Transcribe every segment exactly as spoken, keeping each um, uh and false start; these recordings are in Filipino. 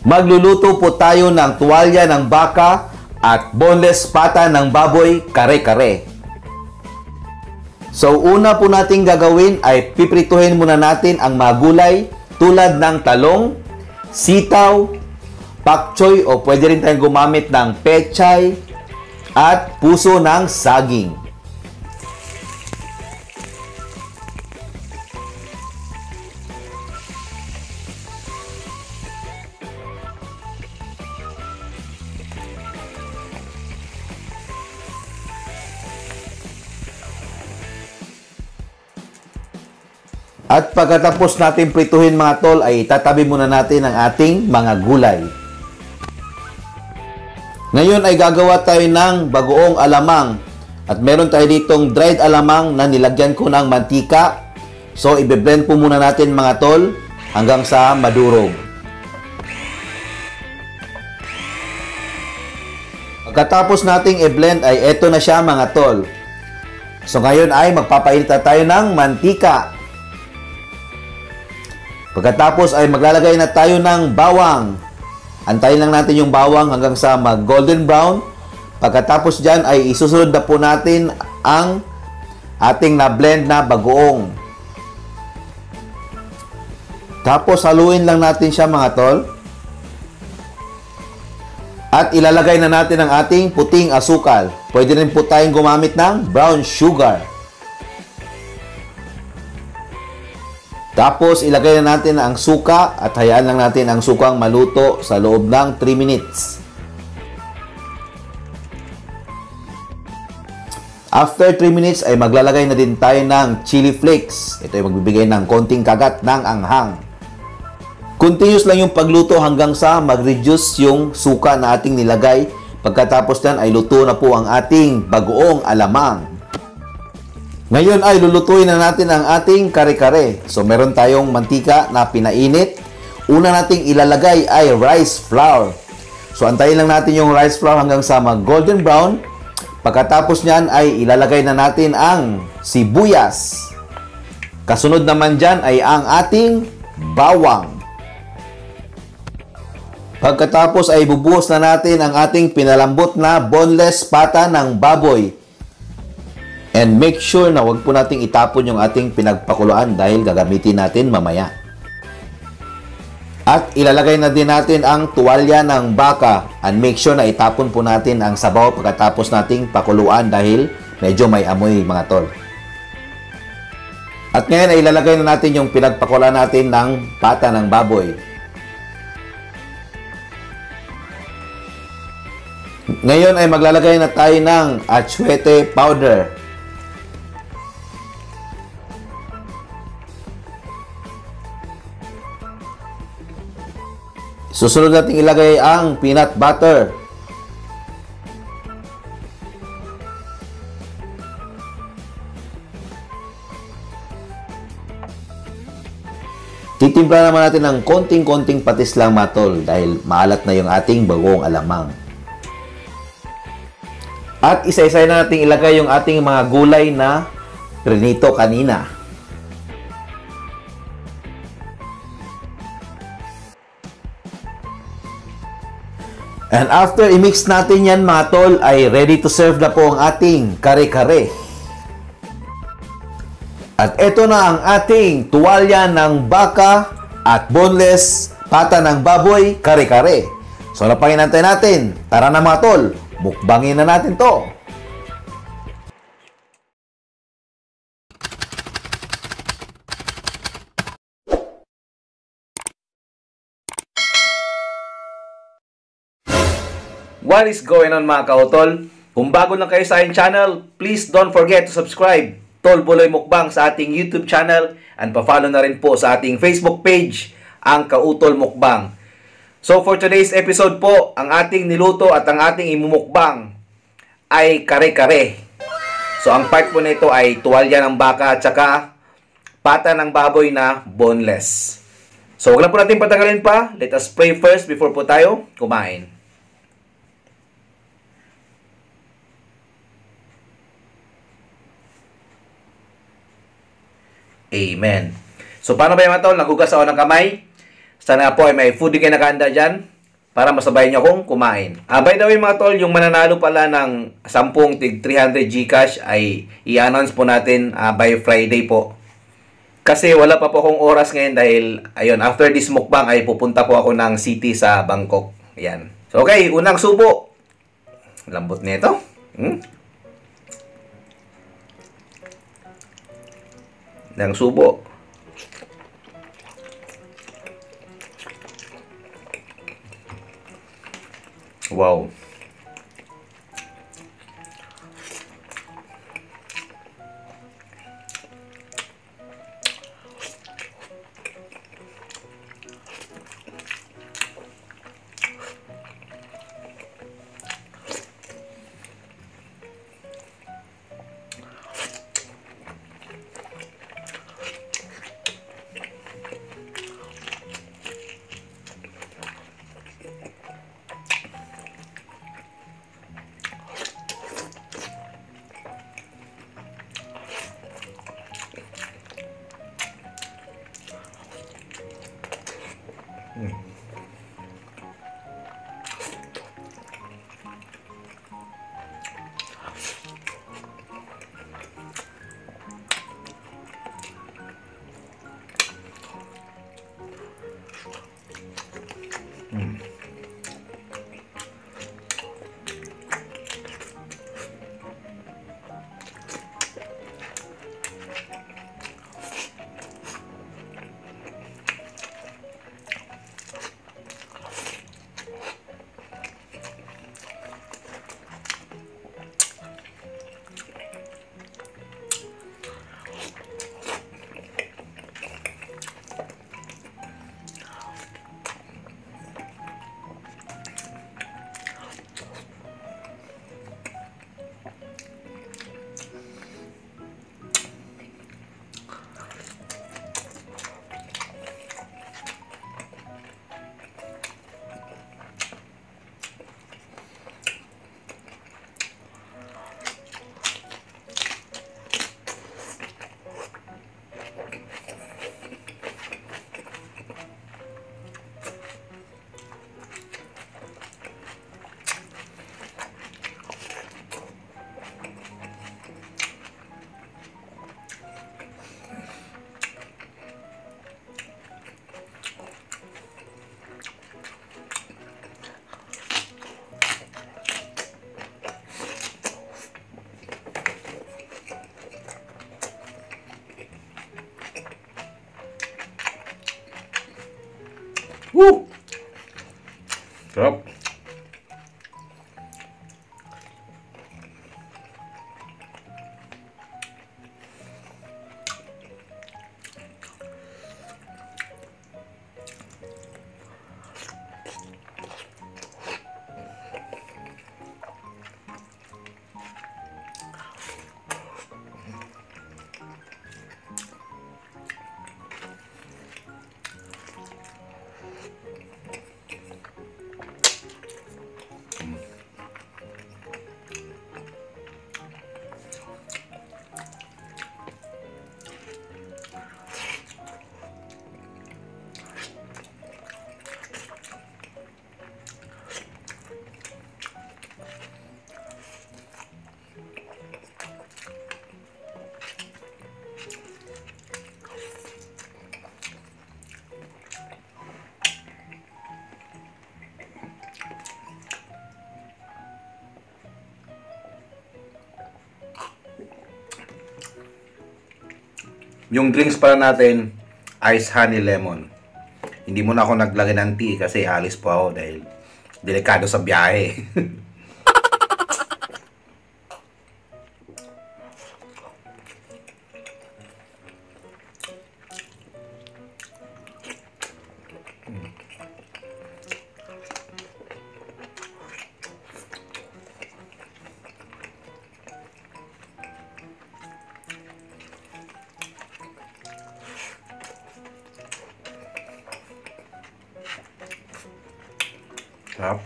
Magluluto po tayo ng tuwalya ng baka at boneless pata ng baboy kare-kare. So una po nating gagawin ay piprituhin muna natin ang mga gulay tulad ng talong, sitaw, pak choy o pwede rin tayong gumamit ng pechay at puso ng saging. At pagkatapos natin prituhin mga tol, ay tatabi muna natin ang ating mga gulay. Ngayon ay gagawa tayo ng bagoong alamang. At meron tayo ditong dried alamang na nilagyan ko ng mantika. So, ibe-blend po muna natin mga tol hanggang sa madurog. Pagkatapos nating i-blend ay eto na siya mga tol. So, ngayon ay magpapainit tayo ng mantika. Pagkatapos ay maglalagay na tayo ng bawang. Antayin lang natin yung bawang hanggang sa mag-golden brown. Pagkatapos dyan ay isusunod na po natin ang ating na-blend na bagoong. Tapos haluin lang natin siya mga tol. At ilalagay na natin ang ating puting asukal. Pwede rin po tayong gumamit ng brown sugar. Tapos, ilagay na natin ang suka at hayaan lang natin ang sukang maluto sa loob ng three minutes. After three minutes, ay maglalagay na din tayo ng chili flakes. Ito ay magbibigay ng konting kagat ng anghang. Continuous lang yung pagluto hanggang sa mag-reduce yung suka na ating nilagay. Pagkatapos yan, ay luto na po ang ating bagoong alamang. Ngayon ay lulutuin na natin ang ating kare-kare. So, meron tayong mantika na pinainit. Una nating ilalagay ay rice flour. So, antayin lang natin yung rice flour hanggang sa mag-golden brown. Pagkatapos nyan ay ilalagay na natin ang sibuyas. Kasunod naman dyan ay ang ating bawang. Pagkatapos ay bubuhos na natin ang ating pinalambot na boneless pata ng baboy. And make sure na wag po nating itapon yung ating pinagpakuluan dahil gagamitin natin mamaya. At ilalagay na din natin ang tuwalya ng baka. And make sure na itapon po natin ang sabaw pagkatapos nating pakuluan dahil medyo may amoy mga tol. At ngayon ay ilalagay na natin yung pinagpakuluan natin ng pata ng baboy. Ngayon ay maglalagay na tayo ng atsuete powder. Susunod natin ilagay ang peanut butter. Titimpla naman natin ng konting-konting patis lang mga tol dahil maalat na yung ating bagoong alamang. At isa-isa na natin ilagay yung ating mga gulay na prinito kanina. And after i-mix natin yan mga tol, ay ready to serve na po ang ating kare-kare. At ito na ang ating tuwalya ng baka at boneless pata ng baboy kare-kare. So, napanghinantay natin. Tara na mga tol, mukbangin na natin to. What is going on mga kautol? Kung bago lang kayo sa aking channel, please don't forget to subscribe Tol Buloy Mukbang sa ating YouTube channel and pa-follow na rin po sa ating Facebook page, ang Kautol Mukbang. So for today's episode po, ang ating niluto at ang ating imumukbang ay kare-kare. So ang part po nito ay tuwalya ng baka at saka pata ng baboy na boneless. So huwag lang po natin patagalin pa. Let us pray first before po tayo kumain. Amen. So, paano ba yung mga tol? Naghugas ako ng kamay. Sana po ay may food din kayo nakahanda dyan. para masabay niyo akong kumain. Ah, by the way mga tol, yung mananalo pala ng ten tig three hundred Gcash ay i-announce po natin ah, by Friday po. Kasi wala pa po akong oras ngayon dahil ayun, after this mukbang ay pupunta po ako ng city sa Bangkok. Ayan. So okay, unang subo. Lambot nito. Hmm? Unang subo. Wow. Hmm. Hmm. Woo! Sarap. Yung drinks para natin, ice honey lemon. Hindi muna ako naglagay ng tea kasi alis po ako dahil delikado sa biyahe. Sarap.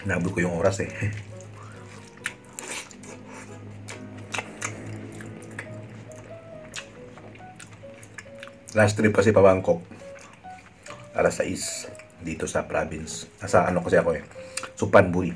Nabul ko yung oras eh. Last trip kasi pa Bangkok. alas sais dito sa province. Nasa ano kasi ako eh. Suphanburi.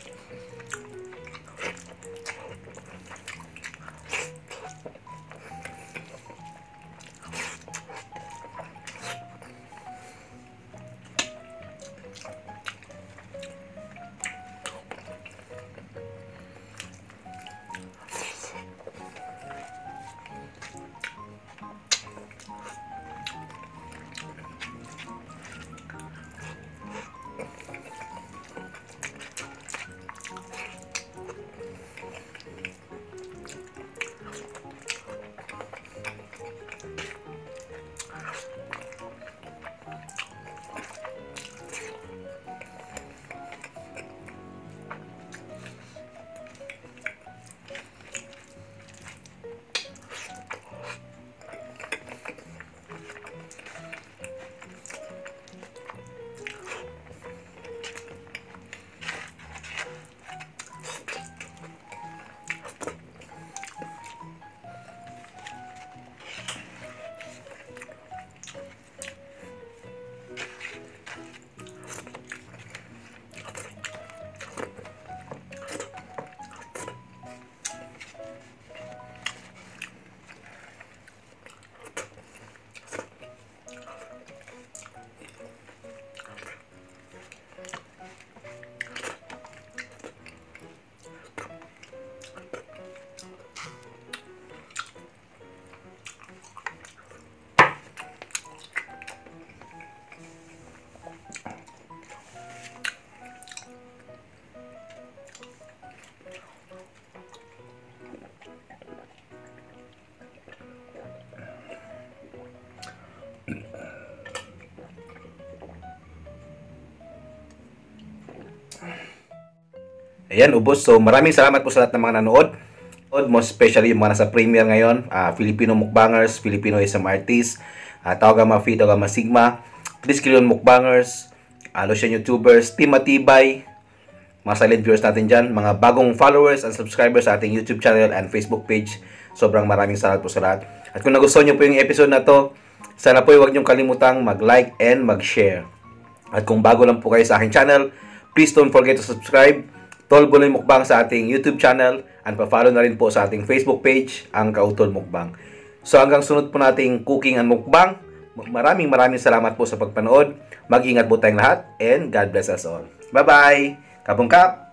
Ayan, ubos. So, maraming salamat po sa lahat ng mga nanood. Most especially yung mga nasa premiere ngayon. Uh, Filipino mukbangers, Filipino S M artists, uh, Tawga Mafi, Tawga Masigma, Chris Kilion mukbangers, uh, Lucian YouTubers, Team Matibay, mga silent viewers natin dyan, mga bagong followers and subscribers sa ating YouTube channel and Facebook page. Sobrang maraming salamat po sa lahat. At kung nagustuhan nyo po yung episode na to, sana po huwag nyong kalimutang mag-like and mag-share. At kung bago lang po kayo sa aking channel, please don't forget to subscribe. Tol Buloy Mukbang sa ating YouTube channel and pa-follow na rin po sa ating Facebook page, ang Kautol Mukbang. So hanggang sunod po nating cooking and mukbang. Maraming maraming salamat po sa pagpanood. Mag-ingat po tayong lahat and God bless us all. Bye-bye! Kapong kap!